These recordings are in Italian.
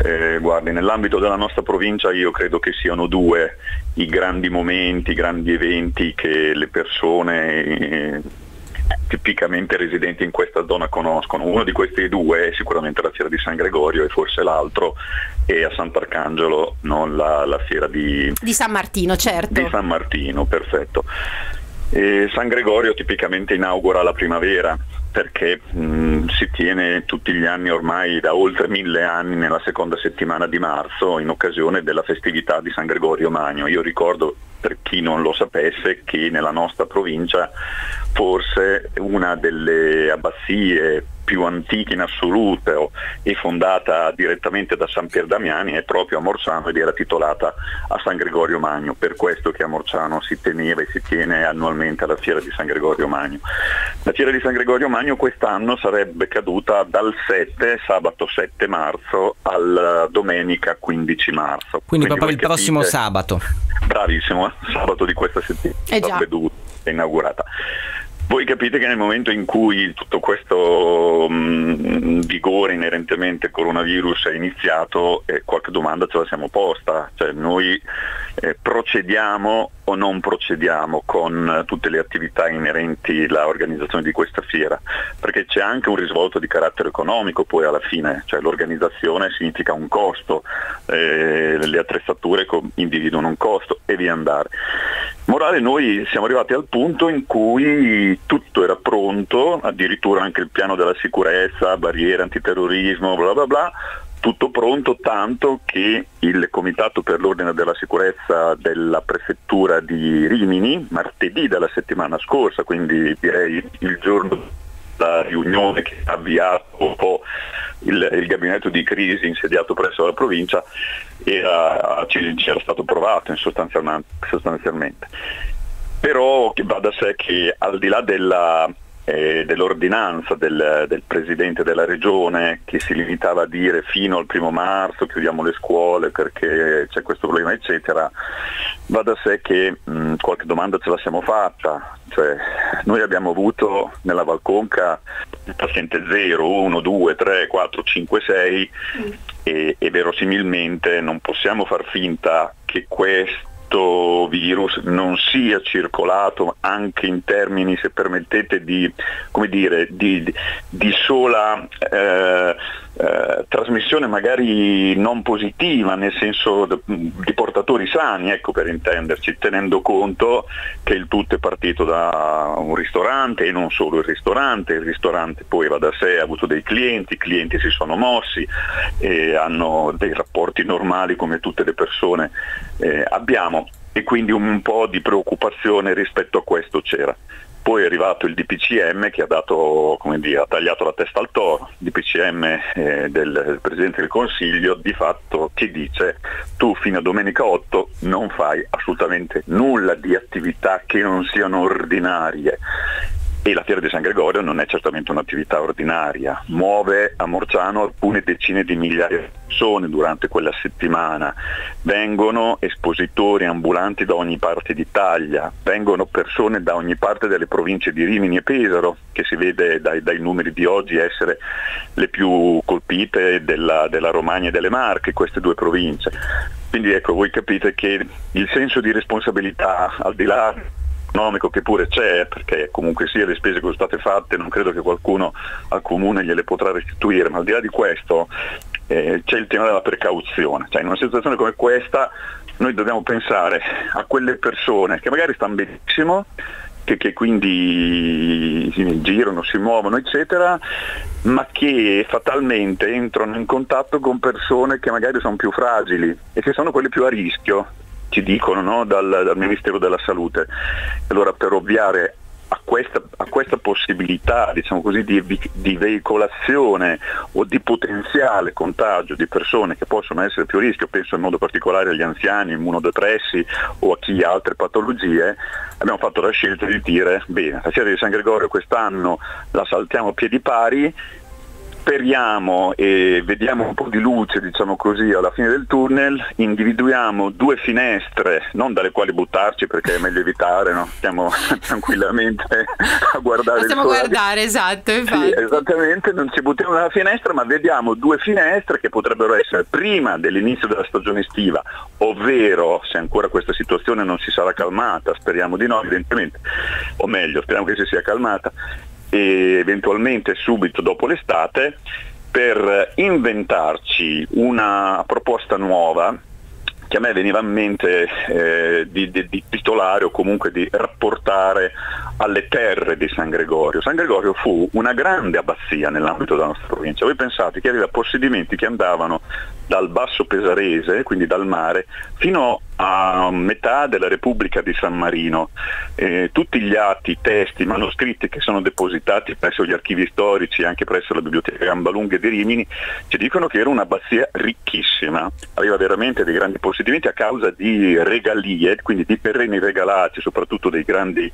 Guardi, nell'ambito della nostra provincia io credo che siano due i grandi momenti, i grandi eventi che le persone tipicamente residenti in questa zona conoscono. Uno di questi due è sicuramente la fiera di San Gregorio e forse l'altro è a Sant'Arcangelo, non la fiera di San Martino, certo. Di San Martino, perfetto. San Gregorio tipicamente inaugura la primavera, perché si tiene tutti gli anni ormai da oltre 1000 anni nella seconda settimana di marzo in occasione della festività di San Gregorio Magno. Io ricordo, per chi non lo sapesse, che nella nostra provincia forse una delle abbazie più antiche in assoluto e fondata direttamente da San Pier Damiani è proprio a Morsano ed era titolata a San Gregorio Magno, per questo che a Morsano si teneva e si tiene annualmente la fiera di San Gregorio Magno. La fiera di San Gregorio Magno quest'anno sarebbe caduta dal sabato 7 marzo alla domenica 15 marzo. Quindi proprio il prossimo sabato. Bravissimo, sabato di questa settimana è inaugurata. Voi capite che nel momento in cui tutto questo vigore inerentemente coronavirus è iniziato, qualche domanda ce la siamo posta, cioè noi procediamo o non procediamo con tutte le attività inerenti all'organizzazione di questa fiera, perché c'è anche un risvolto di carattere economico poi alla fine, cioè l'organizzazione significa un costo, le attrezzature individuano un costo e via andare. Morale, noi siamo arrivati al punto in cui tutto era pronto, addirittura anche il piano della sicurezza, barriere antiterrorismo, bla bla bla, tutto pronto, tanto che il Comitato per l'Ordine della Sicurezza della Prefettura di Rimini, martedì della settimana scorsa, quindi direi il giorno della riunione che ha avviato un po' il gabinetto di crisi insediato presso la provincia, c'era stato provato sostanzialmente. Però va da sé che al di là dell'ordinanza del Presidente della Regione, che si limitava a dire fino al 1° marzo chiudiamo le scuole perché c'è questo problema eccetera, va da sé che qualche domanda ce la siamo fatta, cioè noi abbiamo avuto nella Valconca il paziente 0, 1, 2, 3, 4, 5, 6 e verosimilmente non possiamo far finta che questo virus non sia circolato anche in termini, se permettete, di sola trasmissione magari non positiva, nel senso di portatori sani, ecco, per intenderci, tenendo conto che il tutto è partito da un ristorante e non solo il ristorante poi va da sé, ha avuto dei clienti, i clienti si sono mossi e hanno dei rapporti normali come tutte le persone abbiamo, e quindi un po' di preoccupazione rispetto a questo c'era. Poi è arrivato il DPCM che ha dato, ha tagliato la testa al toro, DPCM del Presidente del Consiglio, di fatto che dice: tu fino a domenica 8 non fai assolutamente nulla di attività che non siano ordinarie. E la fiera di San Gregorio non è certamente un'attività ordinaria, muove a Morsano alcune decine di migliaia di persone durante quella settimana, vengono espositori ambulanti da ogni parte d'Italia, vengono persone da ogni parte delle province di Rimini e Pesaro, che si vede dai numeri di oggi essere le più colpite della Romagna e delle Marche, queste due province. Quindi ecco, voi capite che il senso di responsabilità, al di là economico che pure c'è, perché comunque sia le spese che sono state fatte non credo che qualcuno al comune gliele potrà restituire, ma al di là di questo c'è il tema della precauzione, cioè in una situazione come questa noi dobbiamo pensare a quelle persone che magari stanno benissimo, che quindi girano, si muovono eccetera, ma che fatalmente entrano in contatto con persone che magari sono più fragili e che sono quelle più a rischio, ci dicono, no? dal Ministero della Salute. Allora, per ovviare a questa possibilità, diciamo così, di veicolazione o di potenziale contagio di persone che possono essere più a rischio, penso in modo particolare agli anziani, immunodepressi o a chi ha altre patologie, abbiamo fatto la scelta di dire: bene, la fiera di San Gregorio quest'anno la saltiamo a piedi pari, speriamo e vediamo un po' di luce, diciamo così, alla fine del tunnel, individuiamo 2 finestre, non dalle quali buttarci perché è meglio evitare, no? Stiamo tranquillamente a guardare il sole. Guardare, esatto, infatti. Sì, esattamente, non ci buttiamo dalla finestra, ma vediamo 2 finestre che potrebbero essere prima dell'inizio della stagione estiva, ovvero se ancora questa situazione non si sarà calmata, speriamo di no evidentemente, o meglio, speriamo che si sia calmata, e eventualmente subito dopo l'estate, per inventarci una proposta nuova che a me veniva in mente di titolare o comunque di rapportare alle terre di San Gregorio. San Gregorio fu una grande abbazia nell'ambito della nostra provincia. Voi pensate che aveva possedimenti che andavano dal Basso Pesarese, quindi dal mare, fino a metà della Repubblica di San Marino. Tutti gli atti, i testi, i manoscritti che sono depositati presso gli archivi storici e anche presso la Biblioteca Gambalunghe di Rimini ci dicono che era un'abbazia ricchissima, aveva veramente dei grandi possedimenti a causa di regalie, quindi di terreni regalati soprattutto dei grandi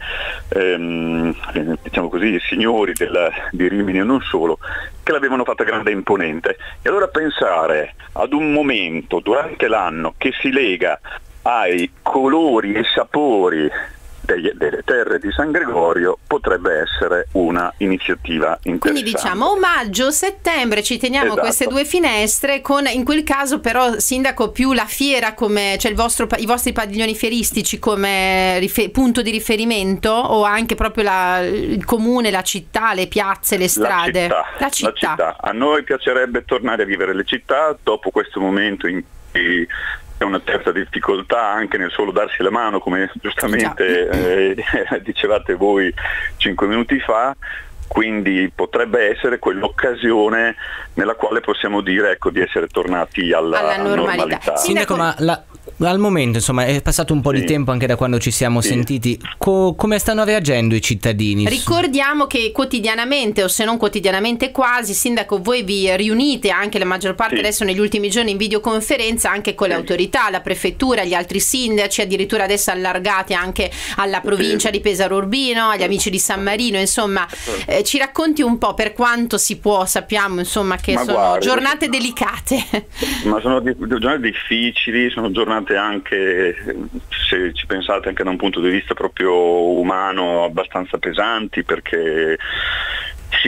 diciamo così, signori di Rimini e non solo, che l'avevano fatta grande e imponente. E allora pensare ad un momento durante l'anno che si lega ai colori e sapori delle terre di San Gregorio potrebbe essere una iniziativa interessante. Quindi diciamo maggio, settembre ci teniamo, esatto, queste 2 finestre, con in quel caso però, sindaco, più la fiera come, cioè i vostri padiglioni fieristici come punto di riferimento, o anche proprio il comune, la città, le piazze, le strade? La città. A noi piacerebbe tornare a vivere le città dopo questo momento in cui è una terza difficoltà anche nel solo darsi la mano, come giustamente dicevate voi 5 minuti fa, quindi potrebbe essere quell'occasione nella quale possiamo dire, ecco, di essere tornati alla normalità. Sindaco, ma al momento, insomma, è passato un po' di tempo anche da quando ci siamo sentiti. Come stanno reagendo i cittadini? Ricordiamo che quotidianamente, o se non quotidianamente quasi, sindaco, voi vi riunite anche la maggior parte adesso negli ultimi giorni in videoconferenza anche con le autorità, la prefettura, gli altri sindaci, addirittura adesso allargati anche alla provincia di Pesaro Urbino, agli amici di San Marino, insomma. Ci racconti un po', per quanto si può, sappiamo insomma che sono giornate delicate. Ma sono giornate difficili, sono giornate anche, se ci pensate, anche da un punto di vista proprio umano abbastanza pesanti, perché ci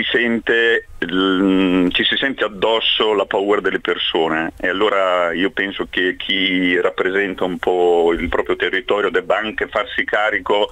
si sente addosso la paura delle persone, e allora io penso che chi rappresenta un po' il proprio territorio debba anche farsi carico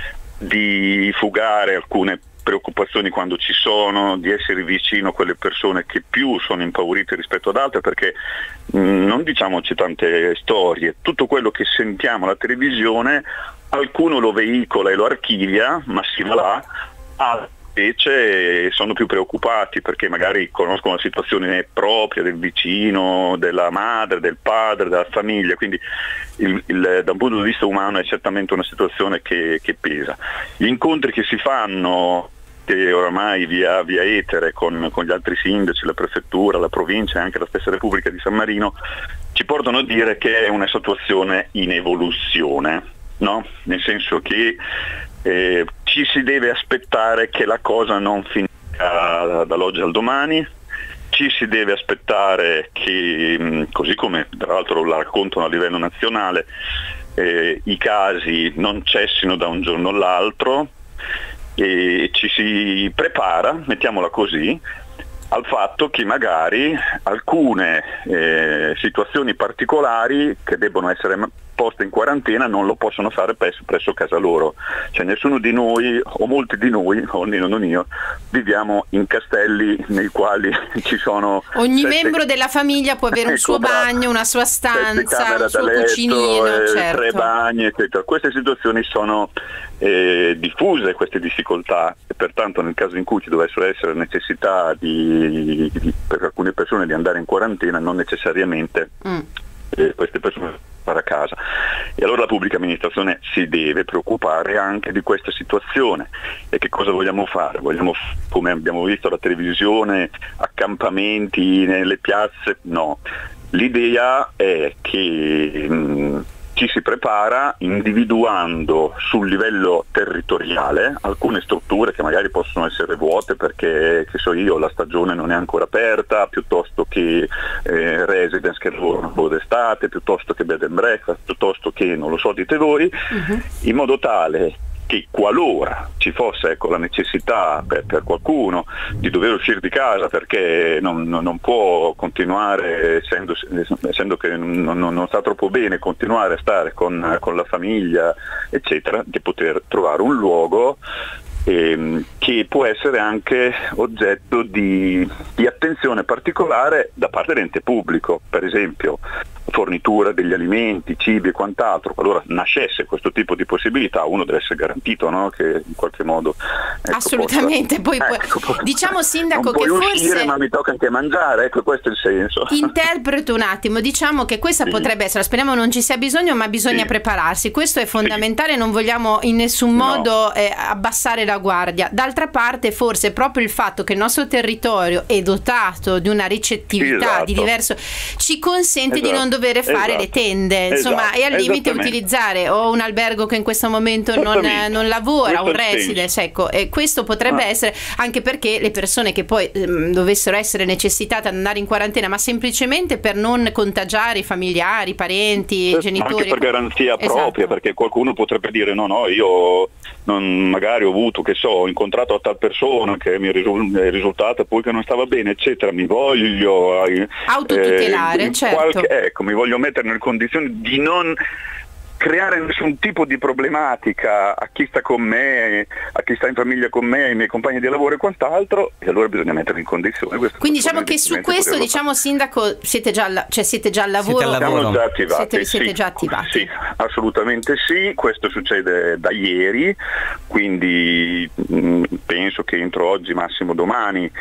di fugare alcune preoccupazioni quando ci sono, di essere vicino a quelle persone che più sono impaurite rispetto ad altre, perché non diciamoci tante storie, tutto quello che sentiamo alla televisione alcuno lo veicola e lo archivia, ma si va là, altri invece sono più preoccupati perché magari conoscono la situazione propria del vicino, della madre, del padre, della famiglia, quindi da un punto di vista umano è certamente una situazione che pesa. Gli incontri che si fanno oramai via etere con gli altri sindaci, la prefettura, la provincia e anche la stessa Repubblica di San Marino ci portano a dire che è una situazione in evoluzione, no? Nel senso che ci si deve aspettare che la cosa non finisca dall'oggi al domani, ci si deve aspettare che, così come tra l'altro la raccontano a livello nazionale, i casi non cessino da un giorno all'altro, e ci si prepara, mettiamola così, al fatto che magari alcune situazioni particolari che debbono essere poste in quarantena non lo possono fare presso casa loro. Cioè nessuno di noi, o molti di noi, o almeno non io, viviamo in castelli nei quali ci sono ogni membro della famiglia può avere un suo bagno, una sua stanza, un suo cucinino, certo. 3 bagni, eccetera. Queste situazioni sono diffuse, queste difficoltà, e pertanto nel caso in cui ci dovessero essere necessità per alcune persone di andare in quarantena, non necessariamente queste persone a casa. E allora la pubblica amministrazione si deve preoccupare anche di questa situazione. E che cosa vogliamo fare? Vogliamo, come abbiamo visto alla televisione, accampamenti nelle piazze? No. L'idea è che ci si prepara individuando sul livello territoriale alcune strutture che magari possono essere vuote perché, che so io, la stagione non è ancora aperta, piuttosto che residence che lavorano d'estate, piuttosto che bed and breakfast, piuttosto che, non lo so, dite voi, in modo tale che qualora ci fosse, ecco, la necessità per qualcuno di dover uscire di casa perché non può continuare, essendo che non sta troppo bene, continuare a stare con la famiglia, eccetera, di poter trovare un luogo che può essere anche oggetto di attenzione particolare da parte dell'ente pubblico, per esempio fornitura degli alimenti, cibi e quant'altro. Qualora nascesse questo tipo di possibilità, uno deve essere garantito, no? Che in qualche modo, ecco, assolutamente diciamo, sindaco, non puoi che uscire, forse ma mi tocca anche mangiare, ecco, questo è il senso. Interpreto un attimo, diciamo che questa potrebbe essere, speriamo non ci sia bisogno, ma bisogna prepararsi, questo è fondamentale, non vogliamo in nessun modo abbassare la guardia. D'altra parte forse proprio il fatto che il nostro territorio è dotato di una ricettività di diverso ci consente di non dover fare le tende, insomma, e al limite utilizzare o un albergo che in questo momento non lavora, un residence, ecco, e questo potrebbe essere, anche perché le persone che poi dovessero essere necessitate ad andare in quarantena, ma semplicemente per non contagiare i familiari, i parenti, i genitori, anche per garanzia propria, perché qualcuno potrebbe dire no, io magari ho avuto, che so, ho incontrato a tal persona che mi è risultata poi che non stava bene, eccetera, mi voglio autotutelare, certo. Ecco, mi voglio mettere nelle condizioni di non creare nessun tipo di problematica a chi sta con me, a chi sta in famiglia con me, ai miei compagni di lavoro e quant'altro, e allora bisogna mettere in condizione. Quindi diciamo che su questo, diciamo, sindaco, siete già al lavoro? Siamo già attivati. Siete già attivati? Sì, assolutamente sì, questo succede da ieri, quindi penso che entro oggi, massimo domani,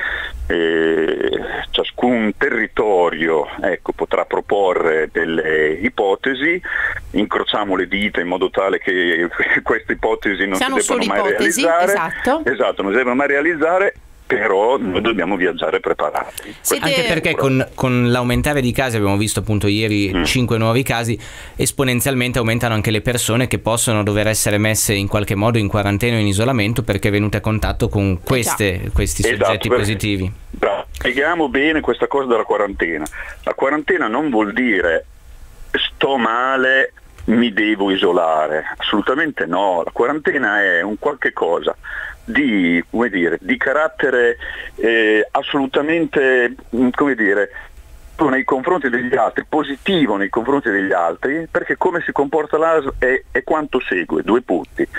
ciascun territorio, ecco, potrà proporre delle ipotesi, incrociamo le dita in modo tale che queste ipotesi non si debbano mai realizzare. Esatto, non si devono mai realizzare, però noi dobbiamo viaggiare preparati. Anche perché con l'aumentare di casi, abbiamo visto appunto ieri 5 nuovi casi, esponenzialmente aumentano anche le persone che possono dover essere messe in qualche modo in quarantena o in isolamento perché venute a contatto con questi soggetti positivi. Spieghiamo bene questa cosa della quarantena. La quarantena non vuol dire sto male, mi devo isolare, assolutamente no. La quarantena è un qualche cosa di carattere assolutamente, nei confronti degli altri, positivo nei confronti degli altri, perché come si comporta l'ASL è quanto segue, 2 punti.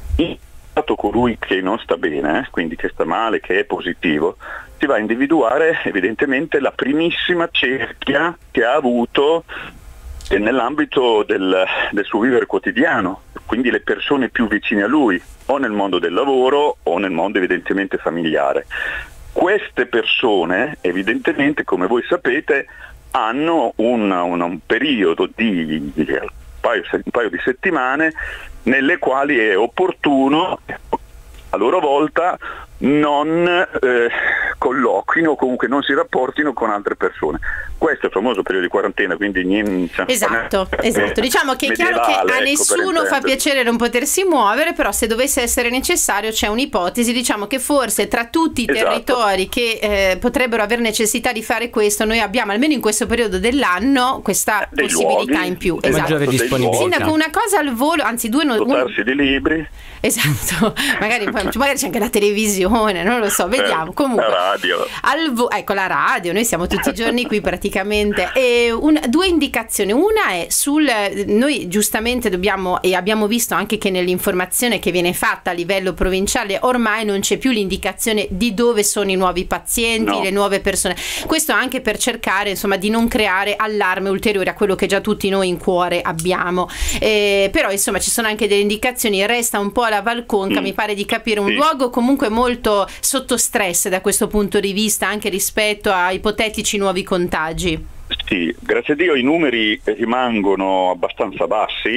Colui che non sta bene, quindi che sta male, che è positivo, si va a individuare evidentemente la primissima cerchia che ha avuto nell'ambito del suo vivere quotidiano, quindi le persone più vicine a lui, o nel mondo del lavoro o nel mondo evidentemente familiare. Queste persone evidentemente, come voi sapete, hanno un periodo di un paio di settimane nelle quali è opportuno a loro volta non colloquino o comunque non si rapportino con altre persone. Questo è il famoso periodo di quarantena, quindi niente. Esatto. Diciamo che è chiaro che a nessuno fa piacere non potersi muovere, però se dovesse essere necessario c'è un'ipotesi, diciamo che forse tra tutti i territori che potrebbero aver necessità di fare questo, noi abbiamo almeno in questo periodo dell'anno questa possibilità in più. Maggiore disponibilità. Sindaco, una cosa al volo, anzi due, dotarsi di libri. Esatto, magari c'è anche la televisione, non lo so, vediamo. Comunque, la radio. Ecco, la radio, noi siamo tutti i giorni qui praticamente. E 2 indicazioni. Una è noi giustamente dobbiamo, e abbiamo visto anche che nell'informazione che viene fatta a livello provinciale ormai non c'è più l'indicazione di dove sono i nuovi pazienti, le nuove persone. Questo anche per cercare, insomma, di non creare allarme ulteriore a quello che già tutti noi in cuore abbiamo. Però insomma ci sono anche delle indicazioni, resta un po' la Val Conca, mi pare di capire, un luogo comunque molto sotto stress da questo punto di vista, anche rispetto a ipotetici nuovi contagi. Sì, grazie a Dio i numeri rimangono abbastanza bassi,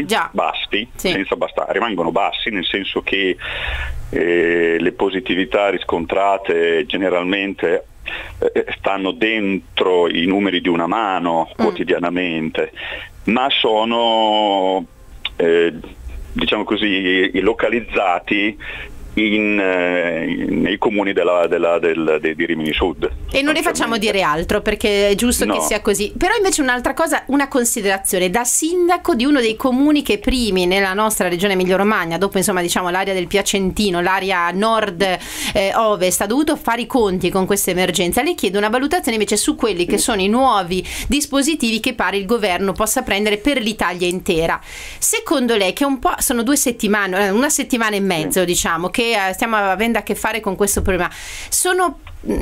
rimangono bassi, nel senso che le positività riscontrate generalmente stanno dentro i numeri di una mano quotidianamente, ma sono diciamo così, localizzati nei comuni di Rimini Sud. E non le facciamo dire altro, perché è giusto che sia così. Però invece un'altra cosa, una considerazione, da sindaco di uno dei comuni che primi nella nostra regione Emilia-Romagna, dopo insomma diciamo l'area del Piacentino, l'area nord-ovest, ha dovuto fare i conti con questa emergenza. Le chiedo una valutazione invece su quelli che sono i nuovi dispositivi che pare il governo possa prendere per l'Italia intera. Secondo lei, che un po' sono 2 settimane, una settimana e mezzo diciamo, che stiamo avendo a che fare con questo problema, sono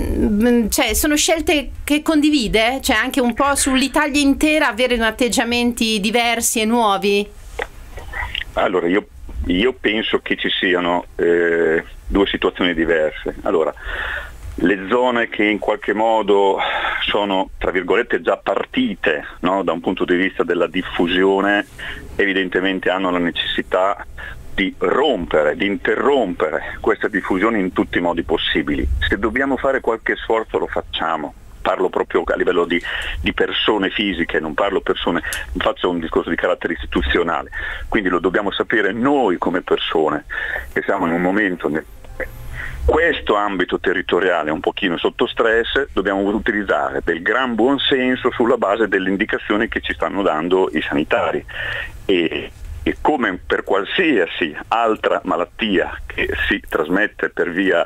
scelte che condivide? Cioè anche un po' sull'Italia intera avere atteggiamenti diversi e nuovi? Allora io penso che ci siano 2 situazioni diverse. Allora, le zone che in qualche modo sono, tra virgolette, già partite, no? Da un punto di vista della diffusione, evidentemente hanno la necessità di interrompere questa diffusione in tutti i modi possibili. Se dobbiamo fare qualche sforzo lo facciamo. Parlo proprio a livello di persone fisiche, non faccio un discorso di carattere istituzionale, quindi lo dobbiamo sapere noi come persone, che siamo in un momento questo ambito territoriale è un pochino sotto stress, dobbiamo utilizzare del gran buon senso sulla base delle indicazioni che ci stanno dando i sanitari e come per qualsiasi altra malattia che si trasmette per via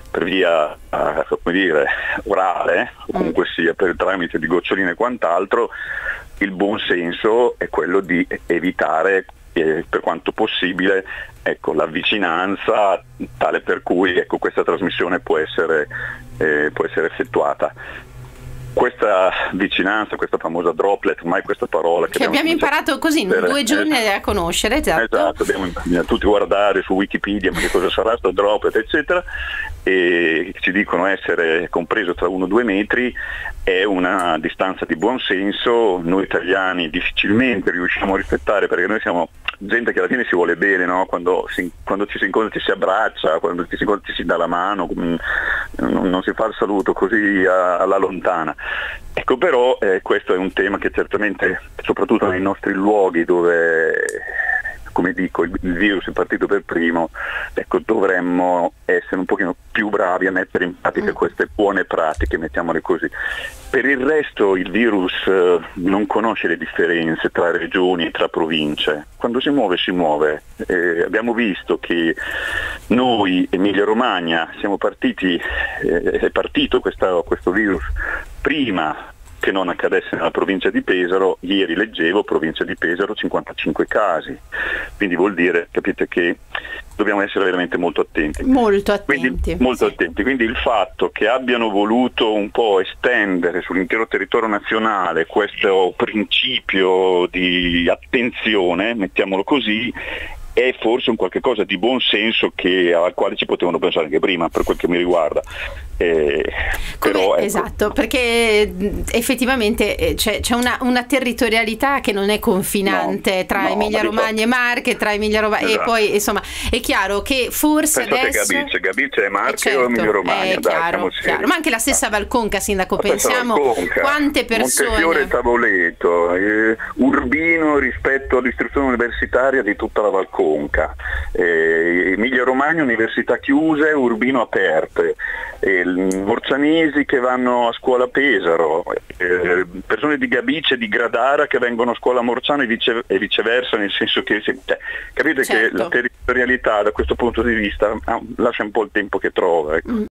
come dire, orale, o comunque sia per il tramite di goccioline e quant'altro, il buon senso è quello di evitare per quanto possibile la vicinanza tale per cui questa trasmissione può essere effettuata. Questa vicinanza, questa famosa droplet, ormai questa parola che abbiamo imparato così in 2 giorni a conoscere, esatto, dobbiamo tutti guardare su Wikipedia ma che cosa sarà sto droplet eccetera, e ci dicono essere compreso tra 1-2 metri, è una distanza di buon senso. Noi italiani difficilmente riusciamo a rispettare, perché noi siamo gente che alla fine si vuole bene, no? Quando ci si incontra ci si abbraccia, quando ci si incontra ci si dà la mano, non si fa il saluto così alla lontana. Però questo è un tema che certamente, soprattutto nei nostri luoghi dove, come dico, il virus è partito per primo, dovremmo essere un pochino più bravi a mettere in pratica queste buone pratiche, mettiamole così. Per il resto il virus non conosce le differenze tra regioni e tra province. Quando si muove, si muove. Abbiamo visto che noi, Emilia Romagna, è partito questo virus prima che non accadesse nella provincia di Pesaro. Ieri leggevo, provincia di Pesaro, 55 casi. Quindi vuol dire, capite, che dobbiamo essere veramente molto attenti. Molto attenti. Quindi il fatto che abbiano voluto un po' estendere sull'intero territorio nazionale questo principio di attenzione, mettiamolo così, è forse un qualche cosa di buon senso al quale ci potevano pensare anche prima, per quel che mi riguarda. Esatto, perché effettivamente c'è una territorialità che non è confinante tra Emilia Romagna e Marche, tra Emilia Romagna e poi insomma è chiaro che forse adesso Gabice è Marche o Emilia Romagna, chiaro. Ma anche la stessa Valconca, sindaco, pensiamo quante persone, Montefiore e Tavoleto, Urbino rispetto all'istruzione universitaria di tutta la Valconca, Emilia Romagna università chiuse, Urbino aperte, Morcianesi che vanno a scuola a Pesaro, persone di Gabice, di Gradara che vengono a scuola a Morciano e viceversa, nel senso che capite che la territorialità da questo punto di vista lascia un po' il tempo che trova.